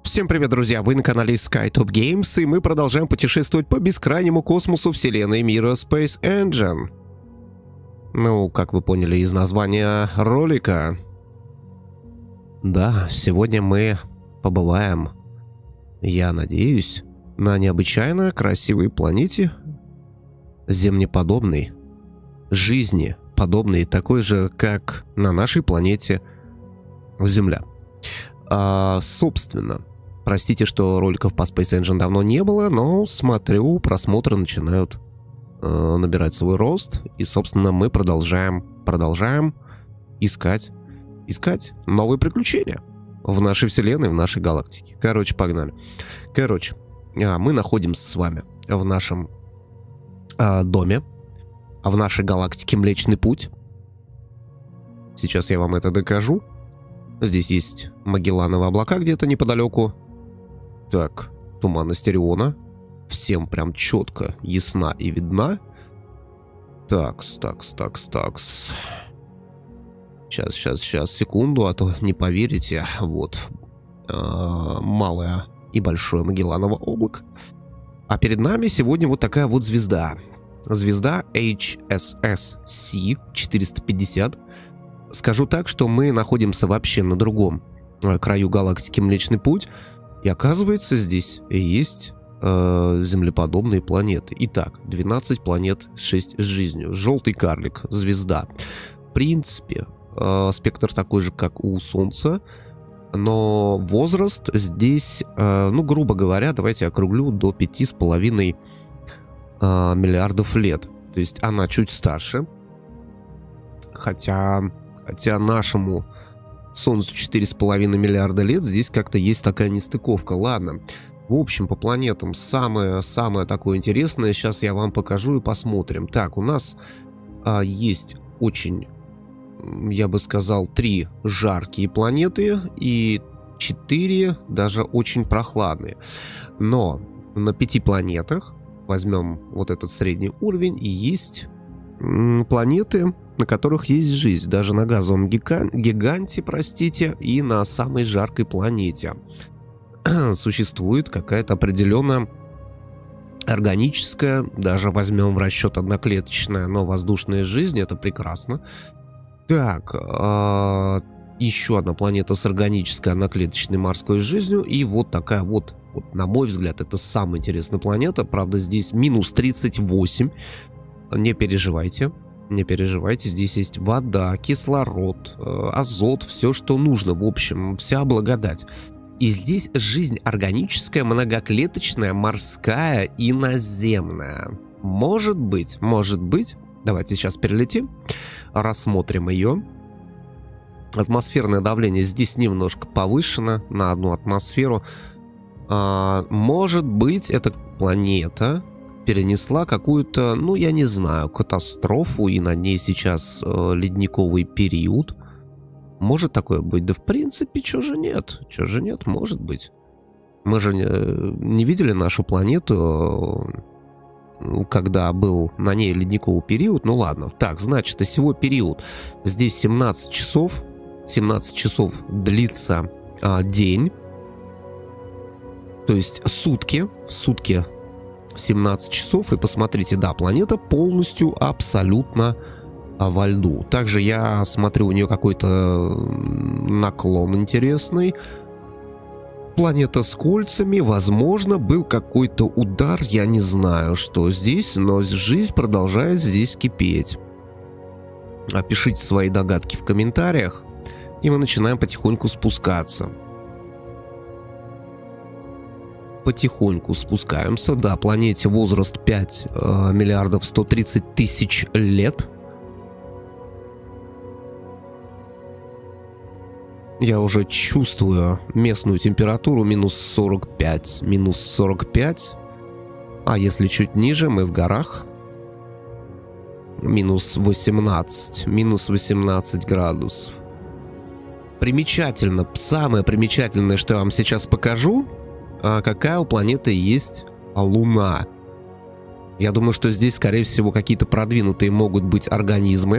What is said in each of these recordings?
Всем привет, друзья! Вы на канале SkyTop Games, и мы продолжаем путешествовать по бескрайнему космосу вселенной мира Space Engine. Ну, как вы поняли из названия ролика. Да, сегодня мы побываем, я надеюсь, на необычайно красивой планете, земнеподобной, жизни подобной, такой же, как на нашей планете Земля. Собственно, простите, что роликов по Space Engine давно не было, но смотрю, просмотры начинают набирать свой рост. И, собственно, мы продолжаем искать новые приключения в нашей вселенной, в нашей галактике. Короче, погнали. Мы находимся с вами в нашем доме, в нашей галактике Млечный Путь. Сейчас я вам это докажу. Здесь есть Магеллановые облака где-то неподалеку. Так, туманность Ориона. Всем прям четко, ясна и видна. Такс. Сейчас, секунду, а то не поверите. Вот. Малое и большое Магелланово облако. А перед нами сегодня вот такая вот звезда. Звезда HSSC 450. Скажу так, что мы находимся вообще на другом краю галактики Млечный Путь. И оказывается, здесь есть землеподобные планеты. Итак, 12 планет, 6 с жизнью. Желтый карлик, звезда. В принципе, спектр такой же, как у Солнца. Но возраст здесь, ну, грубо говоря, давайте округлю до 5,5 миллиардов лет. То есть она чуть старше. Хотя нашему Солнцу 4,5 миллиарда лет, здесь как-то есть такая нестыковка. Ладно. В общем, по планетам самое такое интересное сейчас я вам покажу и посмотрим. Так, у нас есть очень, я бы сказал, 3 жаркие планеты и 4 даже очень прохладные. Но на 5 планетах, возьмем вот этот средний уровень, и есть планеты, на которых есть жизнь. Даже на газовом гиганте, простите, и на самой жаркой планете существует какая-то определенная органическая, даже возьмем в расчет одноклеточная, но воздушная жизнь. Это прекрасно. Так, еще одна планета с органической одноклеточной морской жизнью. И вот такая вот, на мой взгляд, это самая интересная планета. Правда, здесь минус 38. Не переживайте, здесь есть вода, кислород, азот, все, что нужно, в общем, вся благодать. И здесь жизнь органическая, многоклеточная, морская и наземная. Может быть, давайте сейчас перелетим, рассмотрим ее. Атмосферное давление здесь немножко повышено на 1 атмосферу. Может быть, эта планета перенесла какую-то, ну, я не знаю, катастрофу, и на ней сейчас ледниковый период. Может такое быть? Да в принципе, чё же нет, может быть. Мы же не видели нашу планету, когда был на ней ледниковый период. Ну ладно, так, значит, осевой период. Здесь 17 часов длится день, то есть сутки 17 часов, и посмотрите, да, планета полностью, абсолютно во льду. Также я смотрю, у нее какой-то наклон интересный. Планета с кольцами, возможно, был какой-то удар, я не знаю, что здесь, но жизнь продолжает здесь кипеть. Опишите свои догадки в комментариях, и мы начинаем потихоньку спускаться. Потихоньку спускаемся. Да, планете возраст 5 миллиардов 130 тысяч лет. Я уже чувствую местную температуру минус 45. А если чуть ниже, мы в горах. Минус 18 градусов. Примечательно. Самое примечательное, что я вам сейчас покажу, какая у планеты есть Луна. Я думаю, что здесь, скорее всего, какие-то продвинутые могут быть организмы.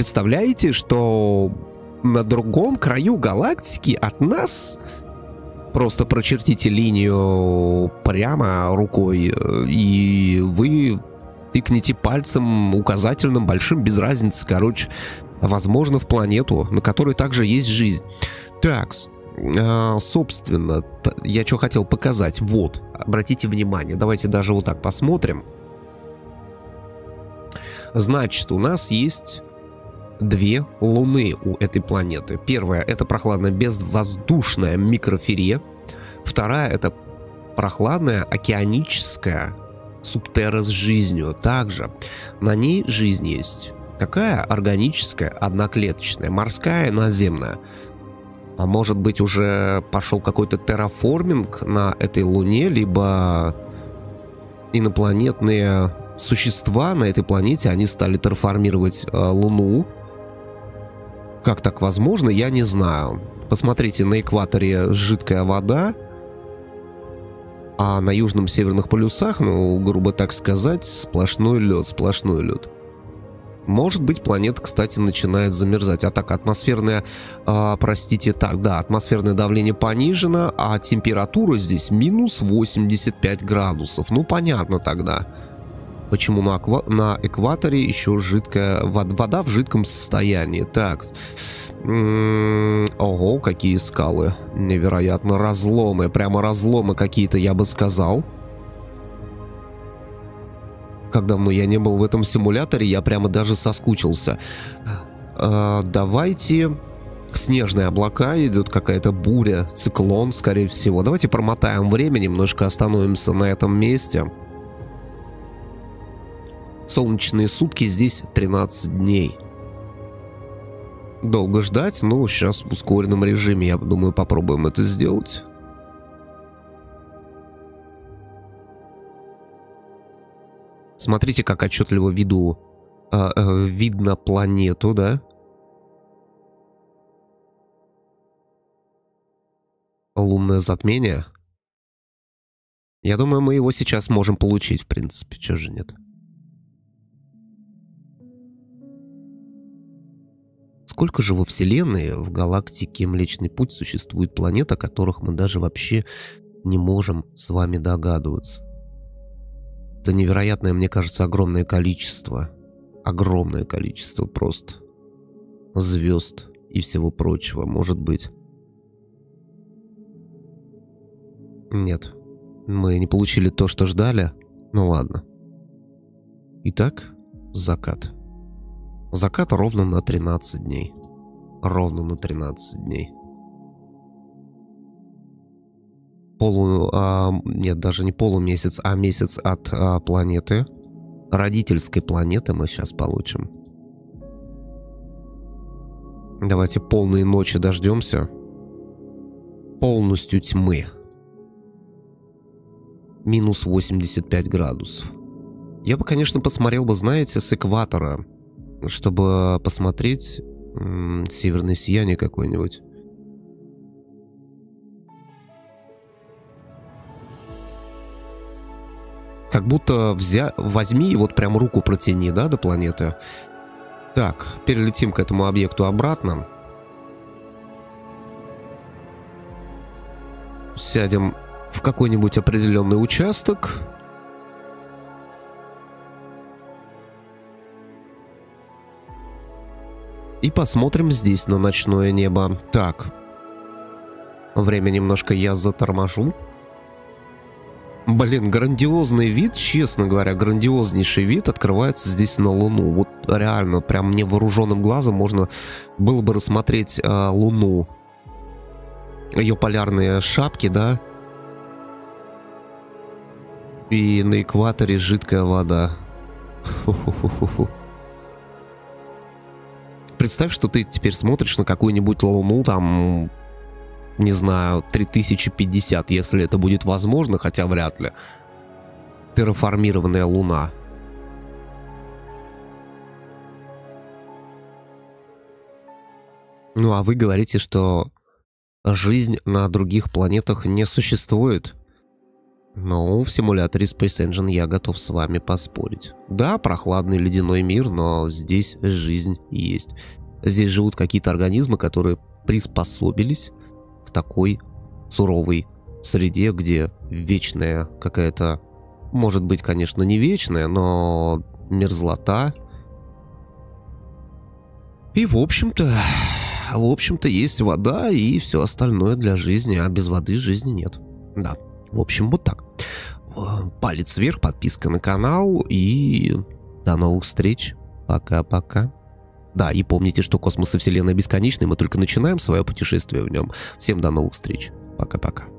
Представляете, что на другом краю галактики от нас Просто прочертите линию прямо рукой, и вы тыкните пальцем указательным, большим, без разницы, короче, возможно, в планету, на которой также есть жизнь. Так, собственно, я что хотел показать. Вот, обратите внимание, давайте даже вот так посмотрим. Значит, у нас есть две луны у этой планеты. Первая — это прохладная безвоздушная микроферия. Вторая — это прохладная океаническая субтерра с жизнью. Также на ней жизнь есть. Какая? Органическая, одноклеточная, морская, наземная. А может быть, уже пошел какой-то терраформинг на этой луне, либо инопланетные существа на этой планете, они стали терраформировать Луну. Как так возможно, я не знаю. Посмотрите, на экваторе жидкая вода, а на южном северных полюсах, ну, грубо так сказать, сплошной лед, сплошной лед. Может быть, планета, кстати, начинает замерзать. А так, атмосферное, атмосферное давление понижено, а температура здесь минус 85 градусов. Ну, понятно тогда, почему на экваторе еще жидкая вода в жидком состоянии. Так, ого, какие скалы. Невероятно разломы, прямо разломы какие-то, я бы сказал. Как давно я не был в этом симуляторе, я прямо даже соскучился. Давайте... Снежные облака, идет какая-то буря, циклон, скорее всего. Давайте промотаем время, немножко остановимся на этом месте. Солнечные сутки здесь 13 дней. Долго ждать, но сейчас в ускоренном режиме, я думаю, попробуем это сделать. Смотрите, как отчетливо видно планету, да? Лунное затмение. Я думаю, мы его сейчас можем получить, в принципе. Чего же нет? Сколько же во Вселенной, в галактике Млечный Путь существует планет, о которых мы даже вообще не можем с вами догадываться? Это невероятное, мне кажется, огромное количество. Огромное количество просто звезд и всего прочего, может быть. Нет, мы не получили то, что ждали. Ну ладно. Итак, закат. Закат ровно на 13 дней. Ровно на 13 дней. Нет, даже не полумесяц, а месяц от планеты. Родительской планеты мы сейчас получим. Давайте полные ночи дождемся. Полностью тьмы. Минус 85 градусов. Я бы, конечно, посмотрел бы, знаете, с экватора, чтобы посмотреть северное сияние какое-нибудь. Как будто возьми и вот прям руку протяни, да, до планеты. Так, перелетим к этому объекту обратно. Сядем в какой-нибудь определенный участок. И посмотрим здесь на ночное небо. Так. Время немножко я заторможу. Блин, грандиозный вид, честно говоря, грандиознейший вид открывается здесь на Луну. Вот реально, прям невооруженным глазом можно было бы рассмотреть Луну. Ее полярные шапки, да? И на экваторе жидкая вода. Фу-фу-фу-фу-фу. Представь, что ты теперь смотришь на какую-нибудь Луну, там, не знаю, 3050, если это будет возможно, хотя вряд ли. Терраформированная Луна. Ну, а вы говорите, что жизнь на других планетах не существует? Ну, в симуляторе Space Engine я готов с вами поспорить. Да, прохладный ледяной мир, но здесь жизнь есть. Здесь живут какие-то организмы, которые приспособились к такой суровой среде, где вечная какая-то, может быть, конечно, не вечная, но мерзлота. И, в общем-то, есть вода и все остальное для жизни, а без воды жизни нет. Да, в общем, вот так. Палец вверх, подписка на канал и до новых встреч. Пока-пока. Да, и помните, что космос и Вселенная бесконечны, мы только начинаем свое путешествие в нем. Всем до новых встреч. Пока-пока.